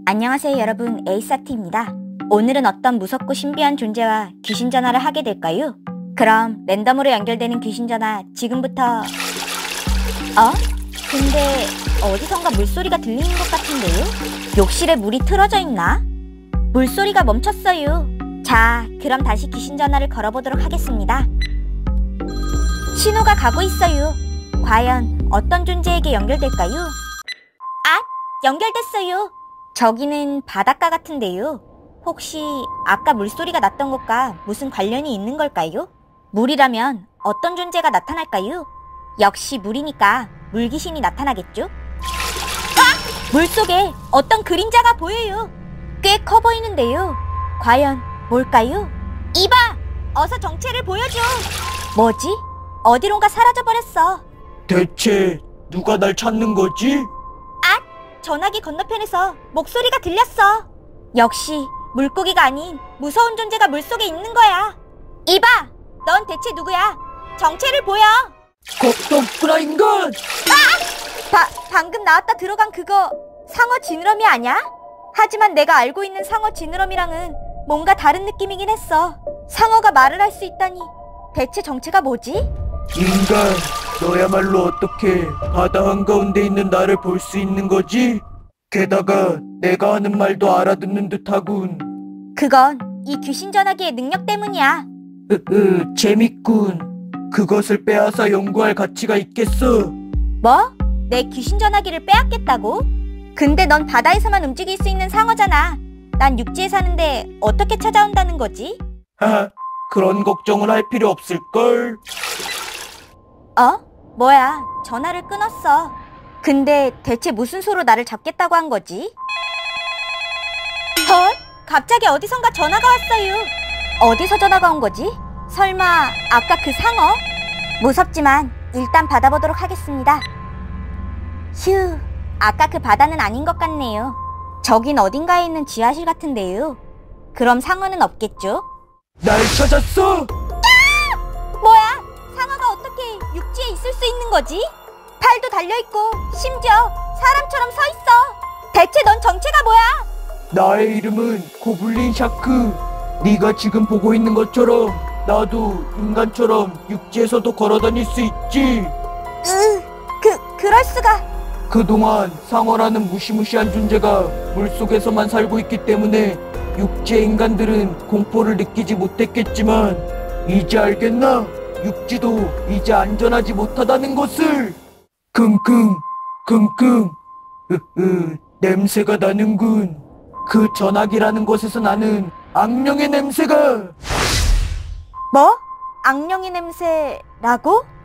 안녕하세요 여러분, 에이사트입니다. 오늘은 어떤 무섭고 신비한 존재와 귀신 전화를 하게 될까요? 그럼 랜덤으로 연결되는 귀신 전화 지금부터... 근데 어디선가 물소리가 들리는 것 같은데요? 욕실에 물이 틀어져 있나? 물소리가 멈췄어요. 자, 그럼 다시 귀신 전화를 걸어보도록 하겠습니다. 신호가 가고 있어요. 과연 어떤 존재에게 연결될까요? 연결됐어요. 저기는 바닷가 같은데요. 혹시 아까 물소리가 났던 것과 무슨 관련이 있는 걸까요? 물이라면 어떤 존재가 나타날까요? 역시 물이니까 물귀신이 나타나겠죠? 물속에 어떤 그림자가 보여요. 꽤 커 보이는데요. 과연 뭘까요? 이봐! 어서 정체를 보여줘! 뭐지? 어디론가 사라져버렸어. 대체 누가 날 찾는 거지? 전화기 건너편에서 목소리가 들렸어. 역시 물고기가 아닌 무서운 존재가 물속에 있는 거야. 이봐! 넌 대체 누구야? 정체를 보여! 겁덕구나 인간! 방금 나왔다 들어간 그거 상어 지느러미 아냐? 하지만 내가 알고 있는 상어 지느러미랑은 뭔가 다른 느낌이긴 했어. 상어가 말을 할 수 있다니 대체 정체가 뭐지? 인간, 너야말로 어떻게 바다 한가운데 있는 나를 볼 수 있는 거지? 게다가 내가 하는 말도 알아듣는 듯하군. 그건 이 귀신 전화기의 능력 때문이야. 재밌군. 그것을 빼앗아 연구할 가치가 있겠어. 뭐? 내 귀신 전화기를 빼앗겠다고? 근데 넌 바다에서만 움직일 수 있는 상어잖아. 난 육지에 사는데 어떻게 찾아온다는 거지? 그런 걱정을 할 필요 없을걸? 뭐야, 전화를 끊었어. 근데 대체 무슨 수로 나를 잡겠다고 한 거지? 갑자기 어디선가 전화가 왔어요. 어디서 전화가 온 거지? 설마 아까 그 상어? 무섭지만 일단 받아보도록 하겠습니다. 휴, 아까 그 바다는 아닌 것 같네요. 저긴 어딘가에 있는 지하실 같은데요. 그럼 상어는 없겠죠? 날 찾았어! 뭐야? 상어가 어떻게 육지에 있을 수 있는 거지? 팔도 달려있고 심지어 사람처럼 서있어. 대체 넌 정체가 뭐야? 나의 이름은 고블린 샤크. 네가 지금 보고 있는 것처럼 나도 인간처럼 육지에서도 걸어다닐 수 있지. 그럴 수가. 그동안 상어라는 무시무시한 존재가 물속에서만 살고 있기 때문에 육지의 인간들은 공포를 느끼지 못했겠지만 이제 알겠나? 육지도 이제 안전하지 못하다는 것을. 킁킁 킁킁. 냄새가 나는군. 그 전화기라는 곳에서 나는 악령의 냄새가. 뭐? 악령의 냄새라고?